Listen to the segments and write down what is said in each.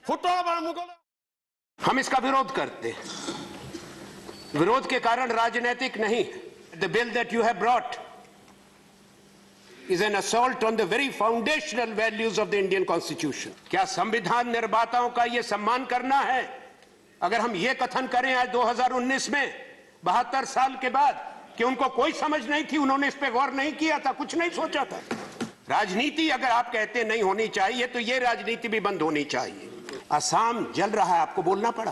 हम इसका विरोध करते हैं। विरोध के कारण राजनीतिक नहीं। The bill that you have brought is an assault on the very foundational values of the Indian Constitution. क्या संविधान निर्माताओं का ये सम्मान करना है? अगर हम ये कथन करें आज 2019 में 72 साल के बाद कि उनको कोई समझ नहीं थी, उन्होंने इस पे गौर नहीं किया था, कुछ नहीं सोचा था। राजनीति अगर आप कहते नहीं होनी चाहिए तो ये राजनीति भी बंद होनी चाहिए। असम जल रहा है, आपको बोलना पड़ा।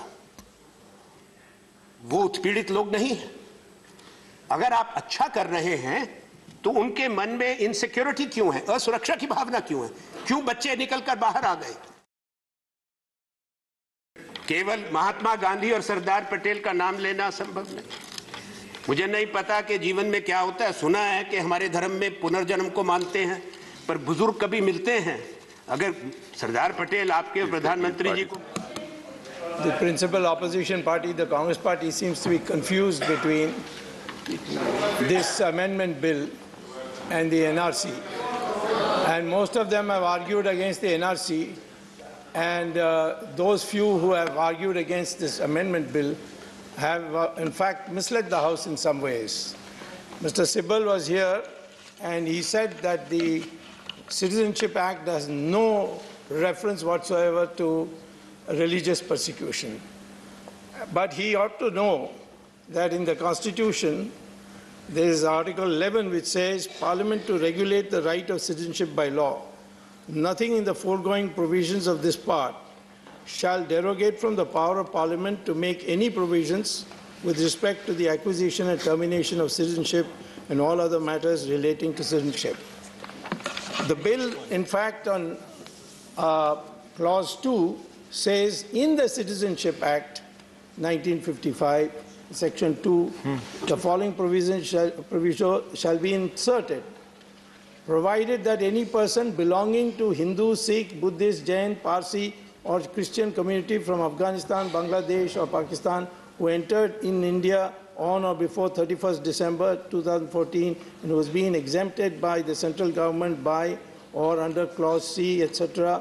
वो उत्पीड़ित लोग नहीं है। अगर आप अच्छा कर रहे हैं तो उनके मन में इनसिक्योरिटी क्यों है, असुरक्षा की भावना क्यों है? क्यों बच्चे निकलकर बाहर आ गए? केवल महात्मा गांधी और सरदार पटेल का नाम लेना संभव नहीं। मुझे नहीं पता कि जीवन में क्या होता है। सुना है कि हमारे धर्म में पुनर्जन्म को मानते हैं, पर बुजुर्ग कभी मिलते हैं? अगर सरदार पटेल आपके प्रधानमंत्री जी को The principal opposition party, the Congress party, seems to be confused between this amendment bill and the NRC. And most of them have argued against the NRC. And those few who have argued against this amendment bill have, in fact, misled the House in some ways. Mr. Sibal was here, and he said that the Citizenship Act has no reference whatsoever to religious persecution. But he ought to know that in the Constitution, there is Article 11 which says, Parliament to regulate the right of citizenship by law. Nothing in the foregoing provisions of this part shall derogate from the power of Parliament to make any provisions with respect to the acquisition and termination of citizenship and all other matters relating to citizenship. The bill, in fact, on Clause 2, says in the Citizenship Act 1955, Section 2, the following provision shall be inserted. Provided that any person belonging to Hindu, Sikh, Buddhist, Jain, Parsi or Christian community from Afghanistan, Bangladesh or Pakistan who entered in India on or before 31st December 2014 and was being exempted by the central government by or under Clause C, etc.,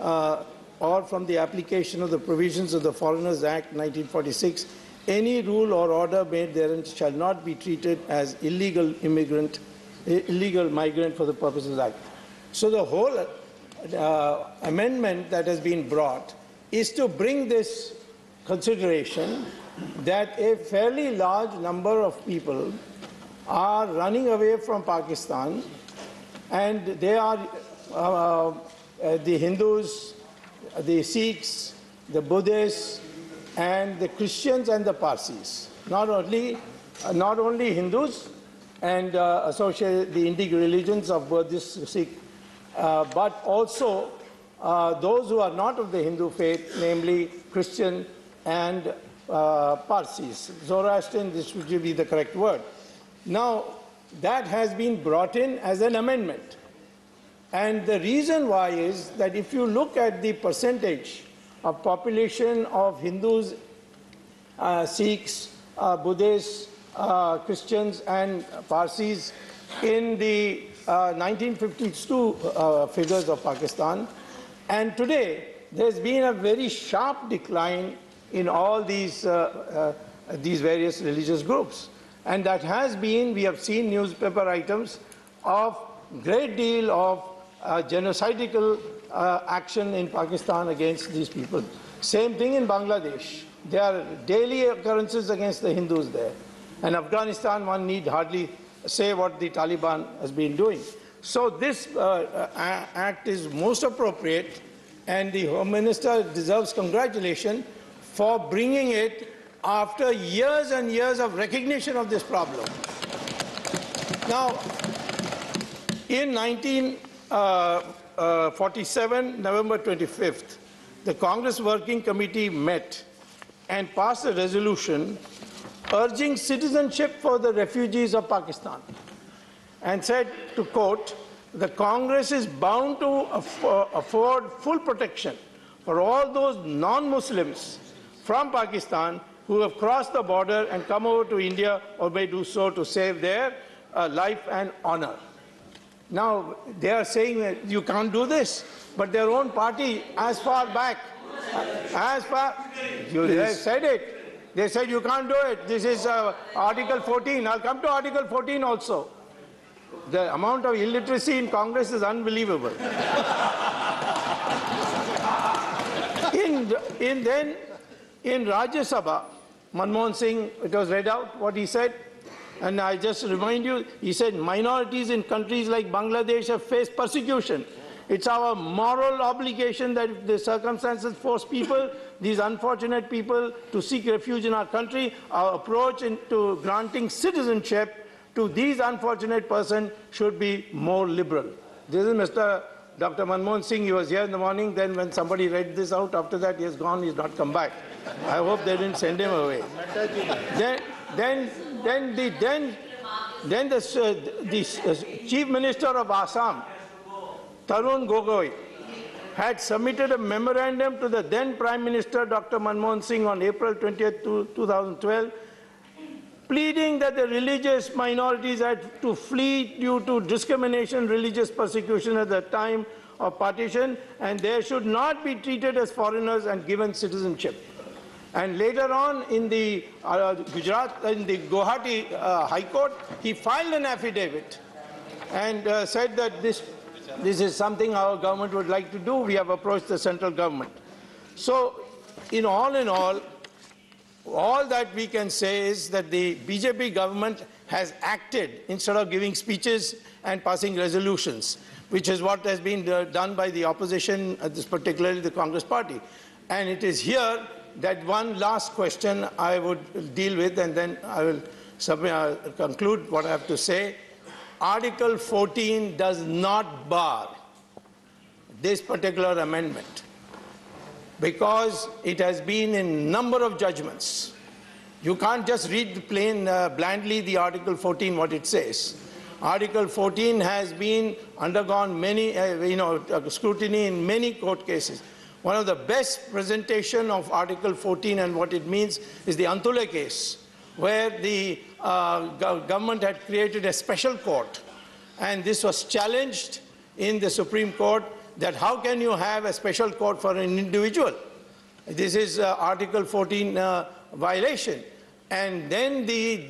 or from the application of the provisions of the Foreigners Act 1946, any rule or order made therein shall not be treated as illegal migrant for the purposes of the Act. So the whole amendment that has been brought is to bring this consideration that a fairly large number of people are running away from Pakistan, and they are the Hindus, the Sikhs, the Buddhists, and the Christians and the Parsis. Not only Hindus and associate the Indic religions of Buddhist, Sikh, but also those who are not of the Hindu faith, namely Christian and Parsis. Zoroastrian, this would be the correct word. Now, that has been brought in as an amendment. And the reason why is that if you look at the percentage of population of Hindus, Sikhs, Buddhists, Christians and Parsis in the 1952 figures of Pakistan, and today there's been a very sharp decline in all these various religious groups. And that has been, we have seen newspaper items of great deal of genocidal action in Pakistan against these people. Same thing in Bangladesh. There are daily occurrences against the Hindus there. And Afghanistan, one need hardly say what the Taliban has been doing. So this act is most appropriate, and the Home Minister deserves congratulations for bringing it after years and years of recognition of this problem. Now, in 1947, November 25th, the Congress Working Committee met and passed a resolution urging citizenship for the refugees of Pakistan, and said, to quote, the Congress is bound to afford full protection for all those non-Muslims from Pakistan who have crossed the border and come over to India or may do so to save their life and honor. Now, they are saying that you can't do this, but their own party, as far back as far they said it. They said you can't do it. This is Article 14. I'll come to Article 14 also. The amount of illiteracy in Congress is unbelievable. In Rajya Sabha, Manmohan Singh, it was read out what he said. And I just remind you, he said minorities in countries like Bangladesh have faced persecution. It's our moral obligation that if the circumstances force people, these unfortunate people, to seek refuge in our country, our approach to granting citizenship to these unfortunate persons should be more liberal. This is Dr. Manmohan Singh. He was here in the morning. Then when somebody read this out, after that he has gone, he's not come back. I hope they didn't send him away. Then the Chief Minister of Assam, Tarun Gogoi, had submitted a memorandum to the then Prime Minister Dr. Manmohan Singh on April 20th, 2012, pleading that the religious minorities had to flee due to discrimination, religious persecution at the time of partition, and they should not be treated as foreigners and given citizenship. And later on, in the Guwahati High Court, he filed an affidavit and said that this is something our government would like to do. We have approached the central government. So, in all, all that we can say is that the BJP government has acted instead of giving speeches and passing resolutions, which is what has been done by the opposition, particularly the Congress party. And it is here that one last question I would deal with, and then I will conclude what I have to say. Article 14 does not bar this particular amendment because it has been in a number of judgments. You can't just read blindly the Article 14, what it says. Article 14 has been undergone many, scrutiny in many court cases. One of the best presentation of Article 14 and what it means is the Antule case, where the government had created a special court, and this was challenged in the Supreme Court, that how can you have a special court for an individual? This is Article 14 violation. And then the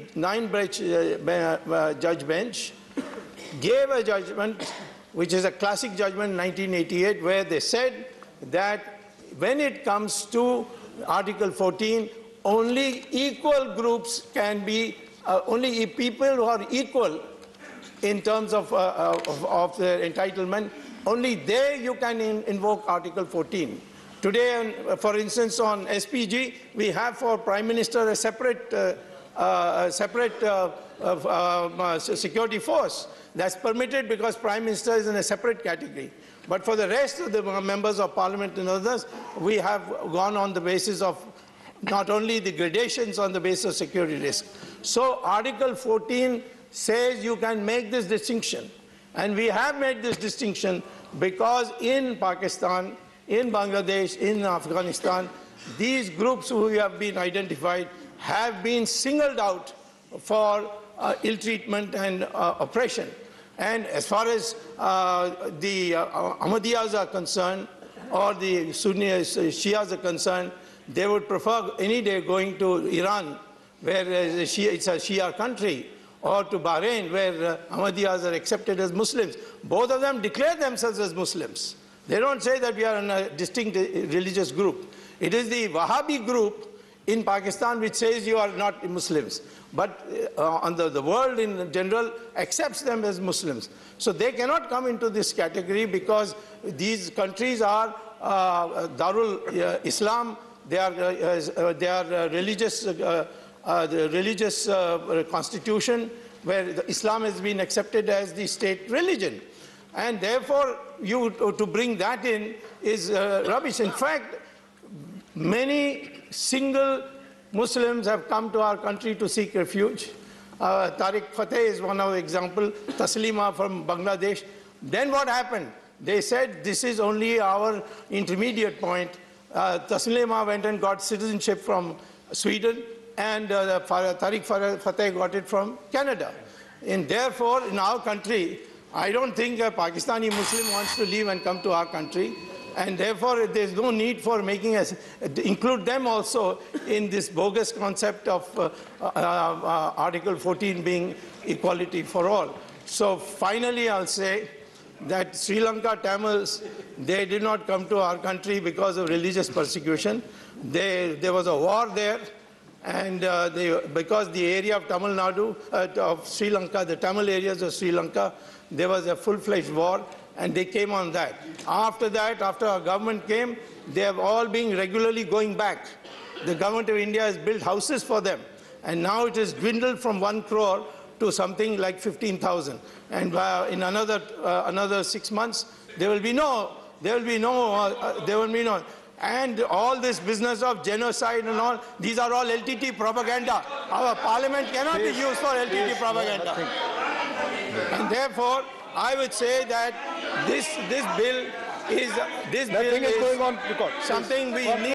9-judge bench gave a judgment, which is a classic judgment in 1988, where they said that when it comes to Article 14, only equal groups can be, only people who are equal in terms of their entitlement, only there you can invoke Article 14. Today, for instance, on SPG, we have for Prime Minister a separate security force. That's permitted because Prime Minister is in a separate category. But for the rest of the members of Parliament and others, we have gone on the basis of not only the gradations on the basis of security risk. So Article 14 says you can make this distinction. And we have made this distinction because in Pakistan, in Bangladesh, in Afghanistan, these groups who have been identified have been singled out for ill treatment and oppression. And as far as the Ahmadiyas are concerned, or the Sunni Shias are concerned, they would prefer any day going to Iran, where it's a Shia country, or to Bahrain, where Ahmadiyas are accepted as Muslims. Both of them declare themselves as Muslims. They don't say that we are in a distinct religious group. It is the Wahhabi group in Pakistan which says you are not Muslims. But the world in general accepts them as Muslims. So they cannot come into this category because these countries are Darul Islam. They are religious constitution where Islam has been accepted as the state religion. And therefore, to bring that in is rubbish. In fact, many single Muslims have come to our country to seek refuge. Tariq Fateh is one of the examples, Taslima from Bangladesh. Then what happened? They said, this is only our intermediate point. Taslima went and got citizenship from Sweden, and Tariq Fateh got it from Canada. And therefore, in our country, I don't think a Pakistani Muslim wants to leave and come to our country. and therefore there's no need for making us include them also in this bogus concept of Article 14 being equality for all. So finally, I'll say that Sri Lanka Tamils, they did not come to our country because of religious persecution. There was a war there, and because the area of Tamil Nadu, of Sri Lanka, the Tamil areas of Sri Lanka, there was a full-fledged war, and they came on that. After that, after our government came, they have all been regularly going back. The government of India has built houses for them, and now it has dwindled from 1 crore to something like 15,000. And in another 6 months, there will be no. And all this business of genocide and all, these are all LTT propaganda. Our parliament cannot be used for LTT propaganda. And therefore, I would say that this bill is going on, something we need.